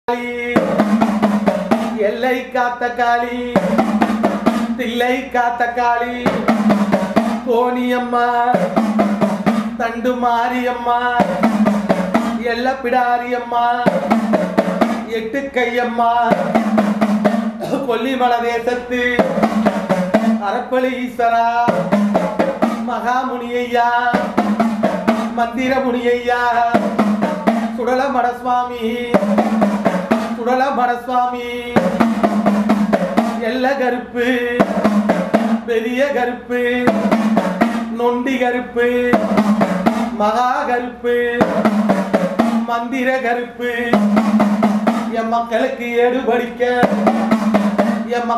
எல்லை காத்த காளி தில்லை காத்த காளி கோணியம்மா தண்டு மாரியம்மா எல்ல பிடாரியம்மா எட்டு கையம்மா கொல்லிமல தேசத்து அரப்பளி ஈஸ்வரா மகாமுனியையா மந்திர முனியையா சுடல மடசுவாமி எல்ல கருப்பு பெரிய கருப்பு நொண்டி கருப்பு மகா கருப்பு மந்திர கருப்பு என் மக்களுக்கு ஏடு படிக்க என்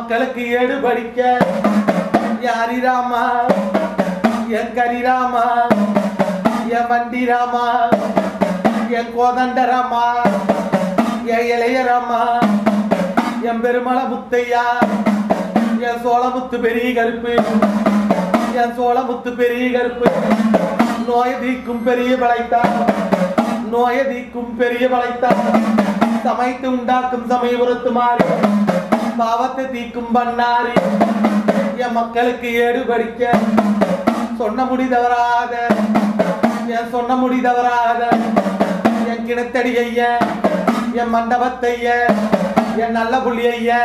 ஹரிராமா என் கரிராமா என் வண்டிராமா என் கோதண்டராமா என் இளையராமா என் பெருமள முத்தையா என் சோளமுத்து பெரிய கருப்பு நோய தீக்கும் பெரிய பழைத்தான் சமைத்து உண்டாக்கும் சமயபுரத்து மாறி பாவத்தை தீக்கும் பண்ணாரி என் மக்களுக்கு ஏடு படிக்க சொன்ன முடி தவறாத என் கிணத்தடி ஐய என் மண்டபத்தைய என் நல்ல புள்ளி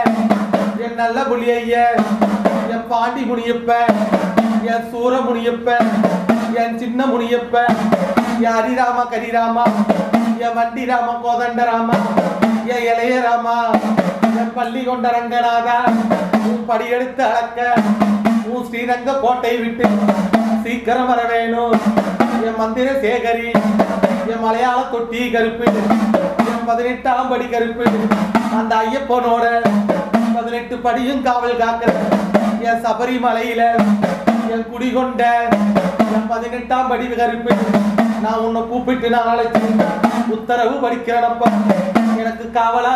ஐய என் பாண்டி முனியப்ப என் சூர முனியப்ப என் சின்ன முனியப்ப என் ஹரிராமா கரிராமா என் வண்டிராமா கோதண்டராமா என் இளையராமா என் பள்ளி கொண்ட ரங்கநாதா உன் படியெடுத்து அளக்க உன் ஸ்ரீரங்க கோட்டை விட்டு சீக்கிரம் வர வேணும் என் மந்திர சேகரி என் மலையாள தொட்டி கருப்பு என் 18ஆம் படி கருப்பு அந்த ஐயப்பனோட 18 படியும் காவல் காக்கிற என் சபரிமலையில என் குடிகொண்ட என் 18ஆம் படி கருப்பு நான் உன்னை கூப்பிட்டு நான் அழைச்சு உத்தரவு படிக்கிறேனப்பா எனக்கு காவலா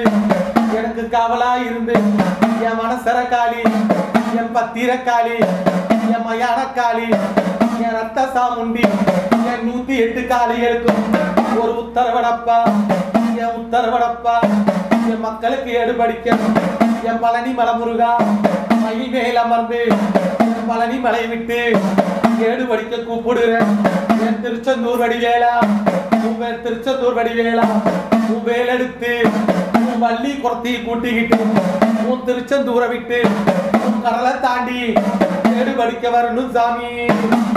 இருந்து என் மனசர காளி என் பத்திரக்காளி என் மயானக்காளி என் ரத்த சாமுண்டி என் 108 காளிகளுக்கும் ஒரு உத்தரவடப்பா என் மக்களுக்கு ஏடு படிக்க என் பழனி மலமுருகா மணி மேல் அமர்ந்து பழனி மலை விட்டு ஏடு படிக்க கூப்பிடுறேன் என் திருச்செந்தூர் வடிவேலா உன் வேலெடுத்து உன் வள்ளி குறத்தி கூட்டிக்கிட்டு உன் திருச்செந்தூரை விட்டு உன் கடலை தாண்டி ஏடு படிக்க வரணும் சாமி.